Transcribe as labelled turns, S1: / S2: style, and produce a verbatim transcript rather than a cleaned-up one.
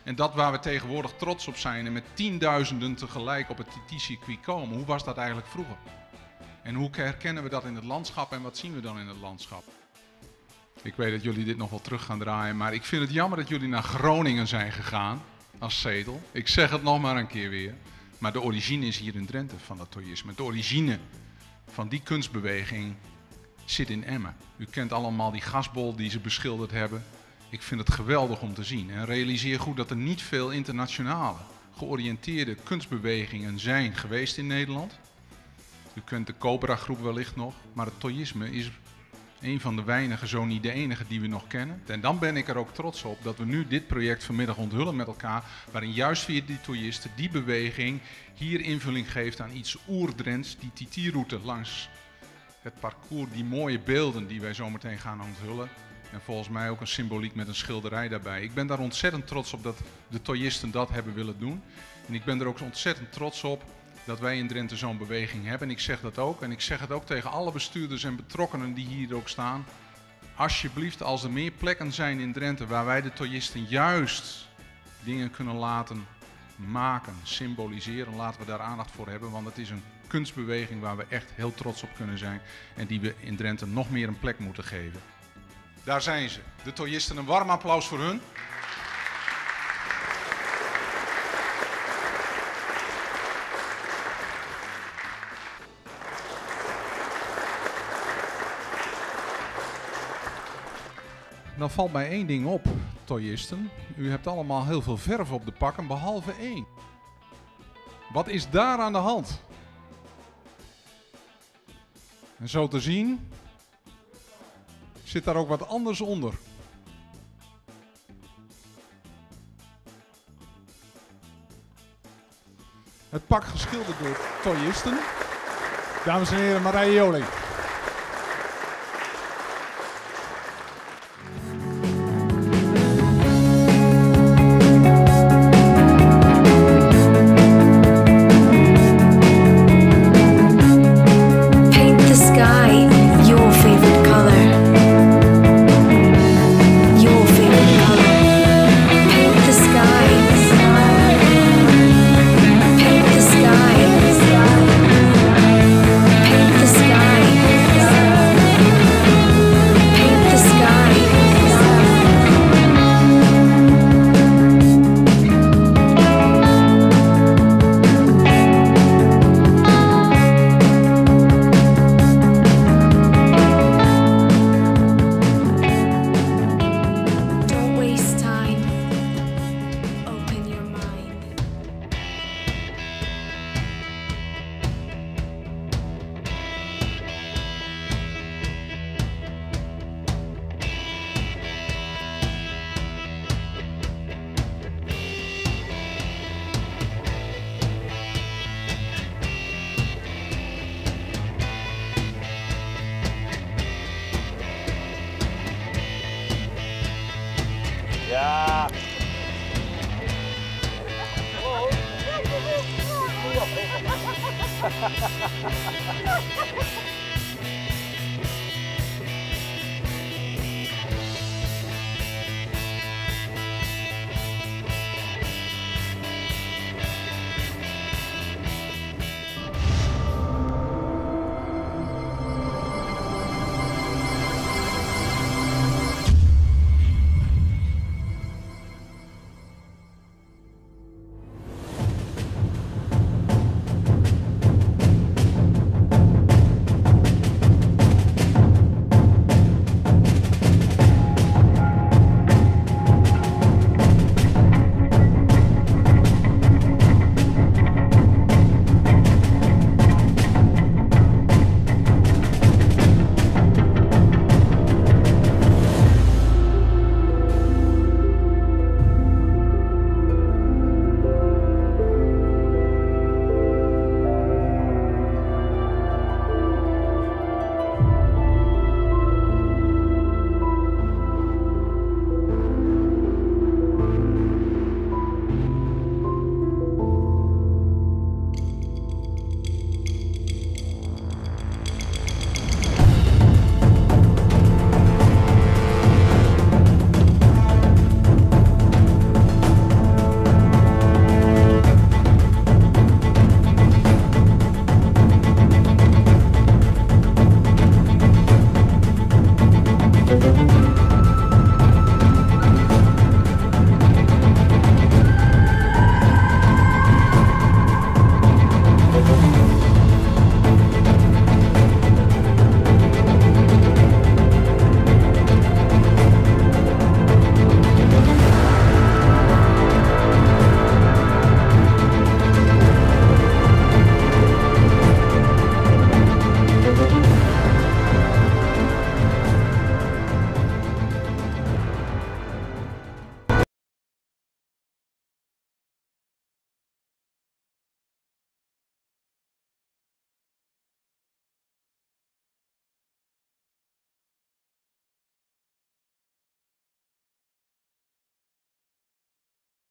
S1: En dat waar we tegenwoordig trots op zijn en met tienduizenden tegelijk op het T T-circuit komen. Hoe was dat eigenlijk vroeger? En hoe herkennen we dat in het landschap en wat zien we dan in het landschap? Ik weet dat jullie dit nog wel terug gaan draaien, maar ik vind het jammer dat jullie naar Groningen zijn gegaan als zetel. Ik zeg het nog maar een keer weer. Maar de origine is hier in Drenthe van dat toyisme. De origine van die kunstbeweging zit in Emmen. U kent allemaal die gasbol die ze beschilderd hebben. Ik vind het geweldig om te zien. En realiseer goed dat er niet veel internationale georiënteerde kunstbewegingen zijn geweest in Nederland. U kent de Cobra groep wellicht nog, maar het toyisme is een van de weinige, zo niet de enige die we nog kennen. En dan ben ik er ook trots op dat we nu dit project vanmiddag onthullen met elkaar, waarin juist via die toyisten, die beweging, hier invulling geeft aan iets oer-Drents, die T T-route langs het parcours, die mooie beelden die wij zometeen gaan onthullen. En volgens mij ook een symboliek met een schilderij daarbij. Ik ben daar ontzettend trots op dat de toyisten dat hebben willen doen. En ik ben er ook ontzettend trots op dat wij in Drenthe zo'n beweging hebben. En ik zeg dat ook. En ik zeg het ook tegen alle bestuurders en betrokkenen die hier ook staan. Alsjeblieft, als er meer plekken zijn in Drenthe waar wij de toyisten juist dingen kunnen laten maken, symboliseren, laten we daar aandacht voor hebben. Want het is een kunstbeweging waar we echt heel trots op kunnen zijn. En die we in Drenthe nog meer een plek moeten geven. Daar zijn ze, de toyisten. Een warm applaus voor hun. Dan valt mij één ding op, toyisten. U hebt allemaal heel veel verf op de pakken, behalve één. Wat is daar aan de hand? En zo te zien zit daar ook wat anders onder. Het pak geschilderd door toyisten. Dames en heren, Marije Joling.
S2: Ja. Oh.